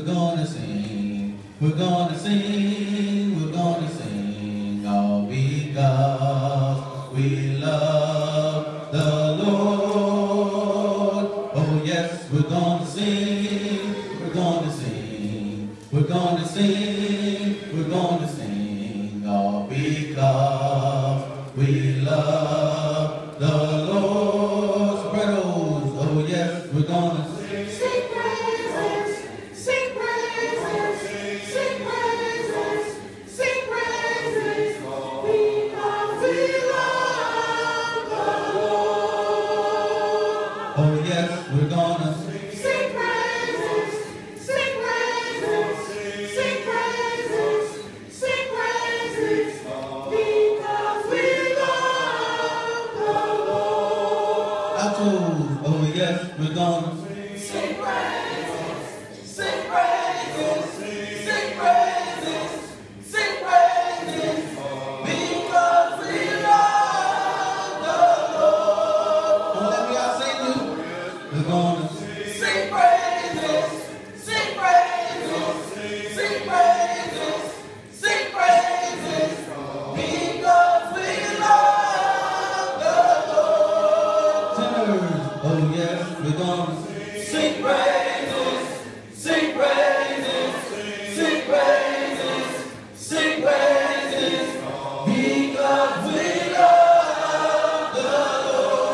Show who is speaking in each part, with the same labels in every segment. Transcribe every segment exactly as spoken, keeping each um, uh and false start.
Speaker 1: gonna sing, we're gonna sing, we're gonna sing all because we love the Lord. Oh yes, we're gonna sing, we're gonna sing, we're gonna sing, we're gonna sing all because we love the Lord. Sopranos, oh yes, we're gonna sing.
Speaker 2: Sing praises, sing praises, sing praises, sing praises, because we love the Lord.
Speaker 1: Oh yes, we're gonna sing.
Speaker 2: Sing praises, sing praises, sing praises, sing praises, because we love the Lord.
Speaker 1: Altos, oh yes, we're gonna sing.
Speaker 2: Sing praises, sing praises, sing praises, sing praises, because we love the Lord.
Speaker 1: Don't let me outsing you. We're gonna sing.
Speaker 2: Sing praises, sing praises, sing praises, sing praises, because we love the Lord.
Speaker 1: Sinners, oh yes, we're gonna sing.
Speaker 2: Sing praises, sing praises, sing praises, sing praises, because we love the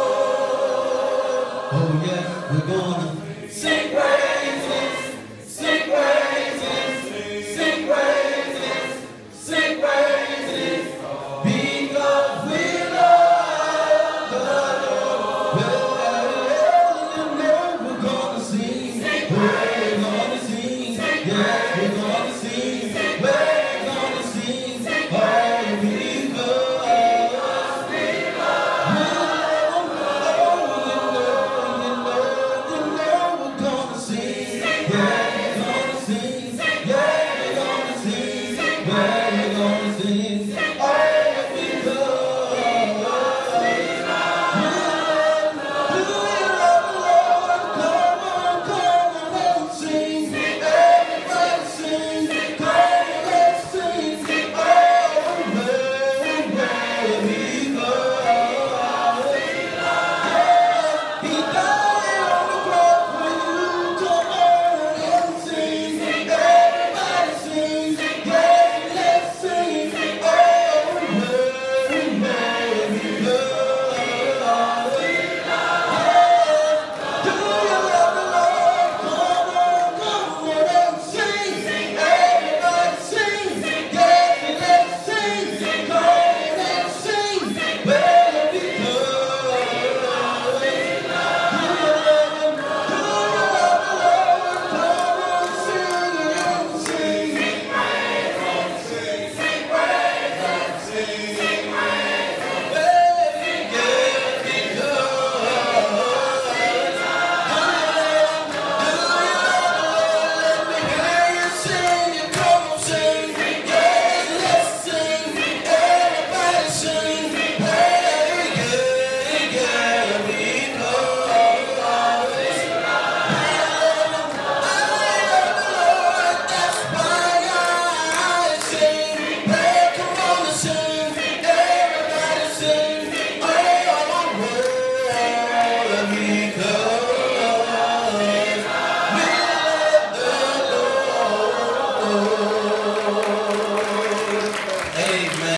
Speaker 2: Lord.
Speaker 1: Oh yes, we're gonna
Speaker 2: Sing praises, sing praises, sing praises, sing praises, because we love the Lord.
Speaker 1: well, we're gonna sing. We're gonna sing. Yes, we're gonna sing. We're gonna sing. Oh, because we love, you know, you know, you know, you know, we're gonna sing. Yeah.